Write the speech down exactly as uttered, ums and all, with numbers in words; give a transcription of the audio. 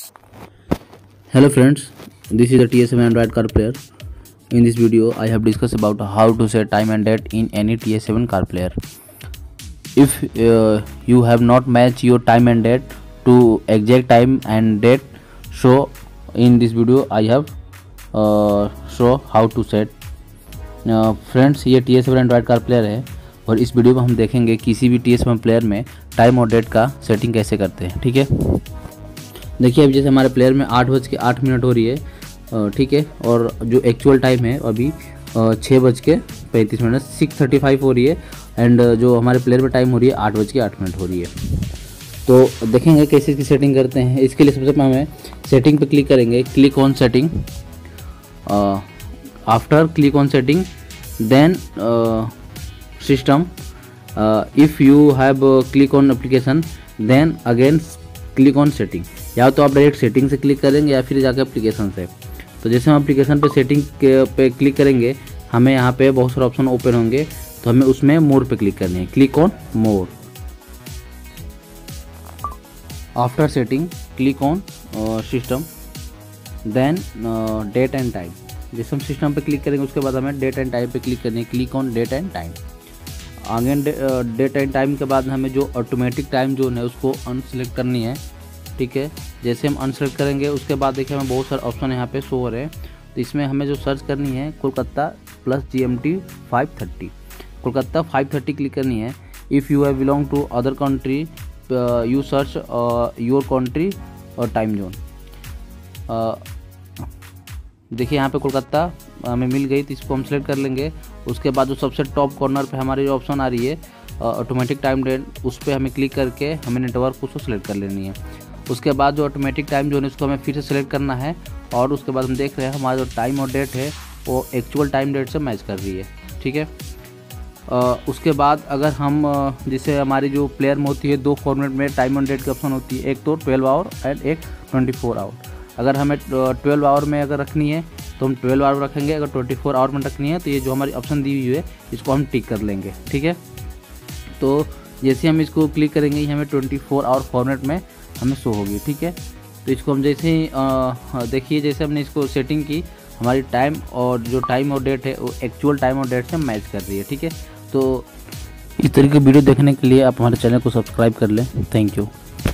Hello friends, this is the T S M Android car player. In this video, I have discussed about how to set time and date in any T S seven car player. If uh, you have not matched your time and date to exact time and date, so in this video I have uh, show how to set. uh, friends, ये T S seven Android car player है और इस video में हम देखेंगे किसी भी T S seven player में टाइम और डेट का सेटिंग कैसे करते हैं। ठीक है, देखिए अभी जैसे हमारे प्लेयर में आठ बज के आठ मिनट हो रही है, ठीक है, और जो एक्चुअल टाइम है अभी छः बज के पैंतीस मिनट सिक्स थर्टी फाइव हो रही है एंड जो हमारे प्लेयर में टाइम हो रही है आठ बज के आठ मिनट हो रही है। तो देखेंगे कैसे इसकी सेटिंग करते हैं। इसके लिए सबसे पहले हमें सेटिंग पे क्लिक करेंगे, click on setting. After click on setting then system, if you have click on application then again click on setting. या तो आप डायरेक्ट सेटिंग से क्लिक करेंगे या फिर जाकर एप्लीकेशन से। तो जैसे हम एप्लीकेशन पे सेटिंग पे क्लिक करेंगे हमें यहाँ पे बहुत सारे ऑप्शन ओपन होंगे, तो हमें उसमें मोर पे क्लिक करनी है, click on more. After setting click on system then date and time. जैसे हम सिस्टम पे क्लिक करेंगे उसके बाद हमें डेट एंड टाइम पे क्लिक करनी है, click on date and time. आगे डेट एंड टाइम के बाद हमें जो ऑटोमेटिक टाइम जोन है उसको अनसेलेक्ट करनी है। ठीक है, जैसे हम अनसेलेक्ट करेंगे उसके बाद देखिए हमें बहुत सारे ऑप्शन यहाँ पे शो हो रहे हैं। तो इसमें हमें जो सर्च करनी है Kolkata plus G M T five thirty, Kolkata five thirty click करनी है। If you have belong to other country you search your country और टाइम जोन। देखिए यहाँ पे कोलकाता हमें मिल गई, तो इसको हम सेलेक्ट कर लेंगे। उसके बाद जो सबसे टॉप कॉर्नर पे हमारी जो ऑप्शन आ रही है ऑटोमेटिक टाइम डेट, उस पर हमें क्लिक करके हमें नेटवर्क उसको सेलेक्ट कर लेनी है। उसके बाद जो ऑटोमेटिक टाइम जोन है उसको हमें फिर से सेलेक्ट करना है और उसके बाद हम देख रहे हैं हमारा जो टाइम और डेट है वो एक्चुअल टाइम डेट से मैच कर रही है। ठीक है, आ, उसके बाद अगर हम जैसे हमारी जो प्लेयर में होती है दो फॉर्मेट में टाइम और डेट की ऑप्शन होती है, एक तो ट्वेल्व आवर एंड एक ट्वेंटी फोर आवर। अगर हमें ट्वेल्व आवर में अगर रखनी है तो हम ट्वेल्व आवर रखेंगे, अगर ट्वेंटी फोर आवर में रखनी है तो ये जो हमारी ऑप्शन दी हुई है इसको हम टिक कर लेंगे। ठीक है, तो जैसे हम इसको क्लिक करेंगे ये हमें ट्वेंटी फोर आवर फॉर्मेट में हमें शो होगी। ठीक है, तो इसको हम जैसे ही देखिए जैसे हमने इसको सेटिंग की हमारी टाइम और जो टाइम और डेट है वो एक्चुअल टाइम और डेट से मैच कर रही है। ठीक है, तो इस तरीके की वीडियो देखने के लिए आप हमारे चैनल को सब्सक्राइब कर लें। Thank you.